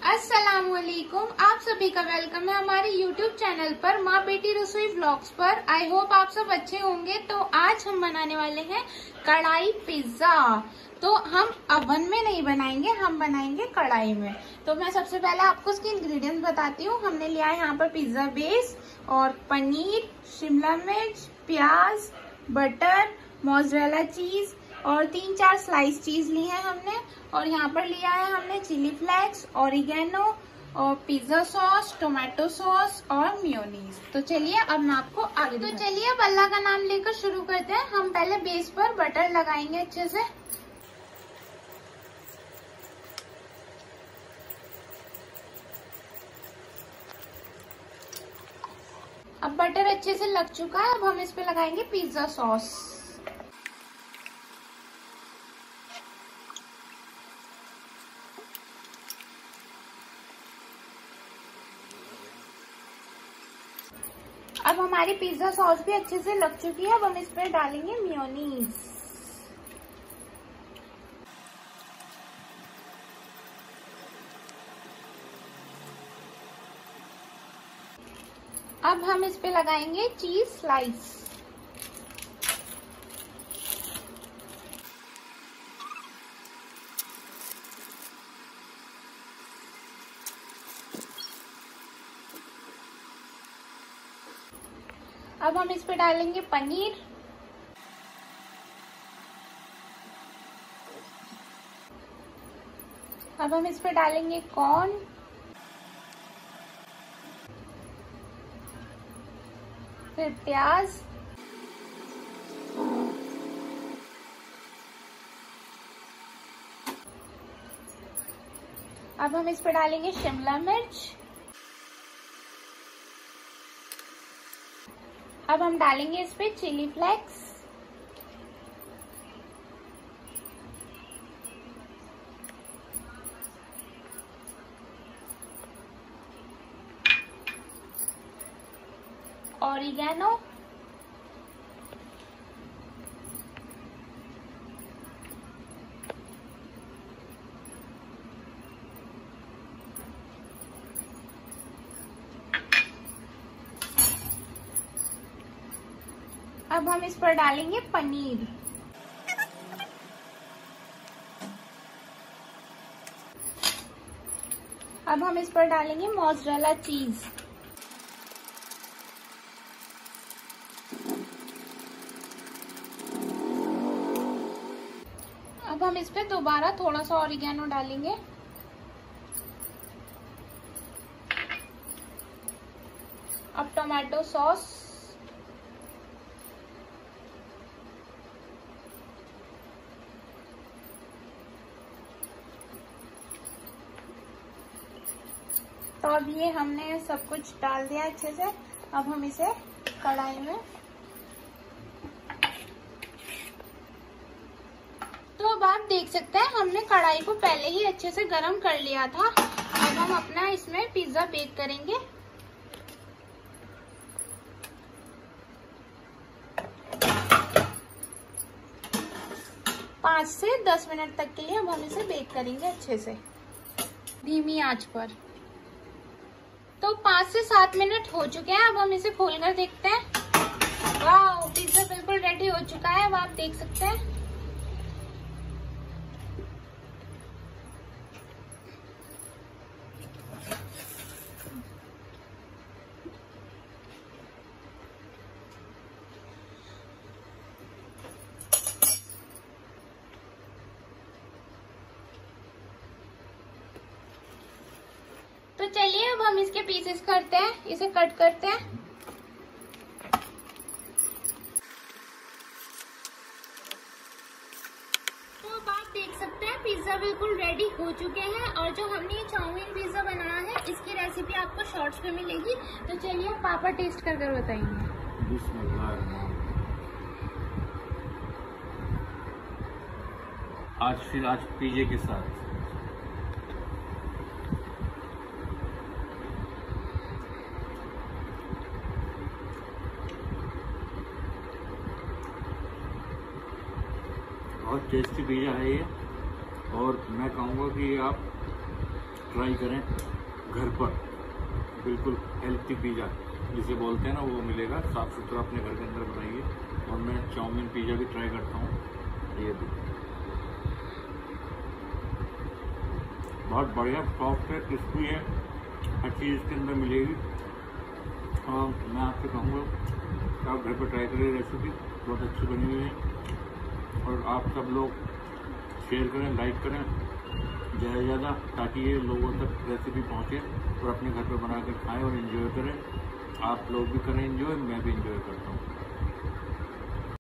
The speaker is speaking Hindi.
अस्सलामुअलैकुम, आप सभी का वेलकम है हमारे YouTube चैनल पर माँ बेटी रसोई व्लॉग्स पर। आई होप आप सब अच्छे होंगे। तो आज हम बनाने वाले हैं कढ़ाई पिज्जा। तो हम अवन में नहीं बनाएंगे, हम बनाएंगे कढ़ाई में। तो मैं सबसे पहले आपको उसके इंग्रेडिएंट्स बताती हूँ। हमने लिया है यहाँ पर पिज्जा बेस और पनीर, शिमला मिर्च, प्याज, बटर, मोज़रेला चीज और 3-4 स्लाइस चीज ली है हमने। और यहाँ पर लिया है हमने चिली फ्लेक्स, ऑरिगेनो और पिज्जा सॉस, टोमेटो सॉस और मेयोनीज। तो चलिए अब मैं आपको आगे तो चलिए अब अल्लाह का नाम लेकर शुरू करते हैं। हम पहले बेस पर बटर लगाएंगे अच्छे से। अब बटर अच्छे से लग चुका है। अब हम इस पे लगाएंगे पिज्जा सॉस। अब हमारी पिज्जा सॉस भी अच्छे से लग चुकी है। अब हम इस पर डालेंगे मेयोनीज। अब हम इस पे लगाएंगे चीज स्लाइस। अब हम इस पे डालेंगे पनीर। अब हम इस पे डालेंगे कॉर्न, फिर प्याज, अब हम इस पे डालेंगे शिमला मिर्च। अब हम डालेंगे इस पे चिली फ्लेक्स, ऑरिगेनो, अब हम इस पर डालेंगे पनीर। अब हम इस पर डालेंगे मोज़रेला चीज। अब हम इस पे दोबारा थोड़ा सा ऑरिगेनो डालेंगे। अब टोमेटो सॉस, तो अब ये हमने सब कुछ डाल दिया अच्छे से। अब हम इसे कढ़ाई में, तो अब आप देख सकते हैं हमने कढ़ाई को पहले ही अच्छे से गरम कर लिया था। अब हम अपना इसमें पिज्जा बेक करेंगे। पाँच से 10 मिनट तक के लिए अब हम इसे बेक करेंगे अच्छे से धीमी आंच पर। तो 5 से 7 मिनट हो चुके हैं। अब हम इसे खोलकर देखते हैं। वाह, पिज्जा बिल्कुल रेडी हो चुका है। अब आप देख सकते हैं। तो चलिए अब हम इसके पीसेस करते हैं, इसे कट करते हैं। तो अब आप देख सकते हैं पिज्जा बिल्कुल रेडी हो चुके हैं। और जो हमने ये चाउमीन पिज्जा बनाया है इसकी रेसिपी आपको शॉर्ट्स पे मिलेगी। तो चलिए पापा टेस्ट कर बताएंगे। आज पिज्जे के साथ बहुत टेस्टी पिज़्ज़ा है ये। और मैं कहूँगा कि आप ट्राई करें घर पर। बिल्कुल हेल्थी पिज़्ज़ा जिसे बोलते हैं ना वो मिलेगा, साफ सुथरा अपने घर के अंदर बनाइए। और मैं चाउमीन पिज़्ज़ा भी ट्राई करता हूँ। ये भी बहुत बढ़िया, सॉफ्ट है, क्रिस्पी है, हर चीज़ इसके अंदर मिलेगी। और मैं आपसे कहूँगा आप घर पर ट्राई करें, रेसिपी बहुत अच्छी बनी हुई है। और आप सब लोग शेयर करें, लाइक करें ज़्यादा से ज़्यादा, ताकि ये लोगों तक रेसिपी पहुँचे और अपने घर पर बना कर खाएँ और एंजॉय करें। आप लोग भी करें एंजॉय, मैं भी एंजॉय करता हूँ।